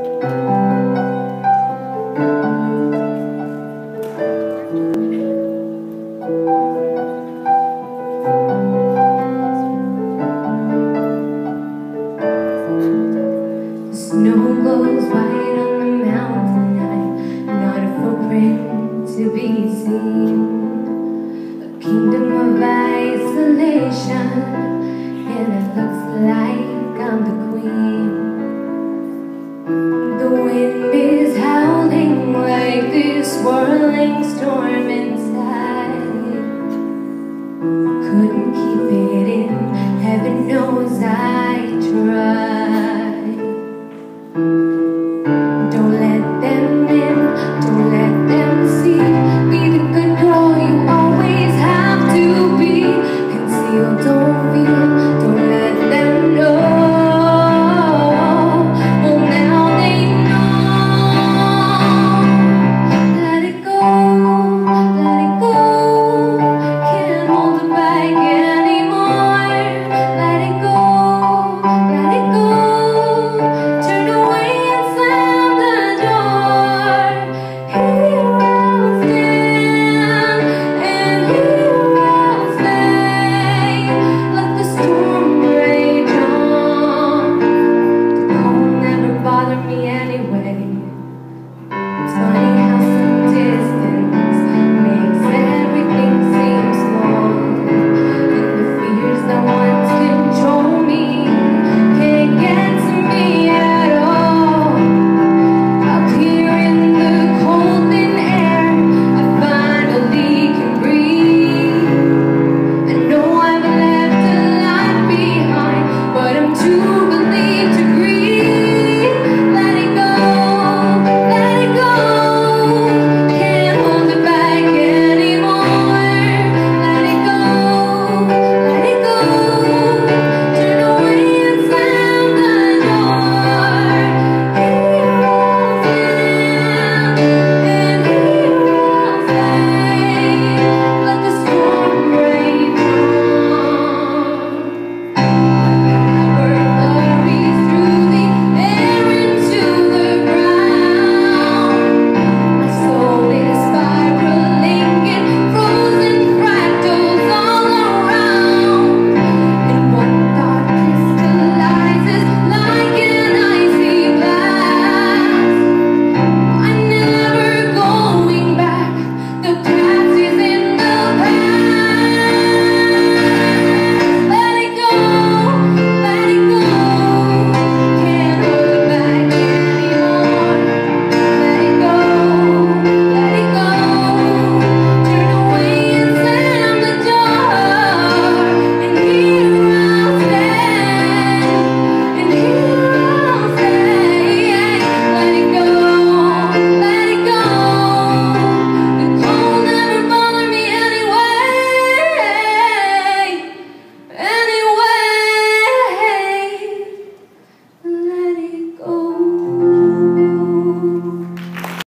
Snow glows white on the mountain high, not a footprint to be seen. A kingdom of isolation, and it looks like I'm the queen. The wind is howling like this swirling storm inside. Couldn't keep it in, heaven knows I tried.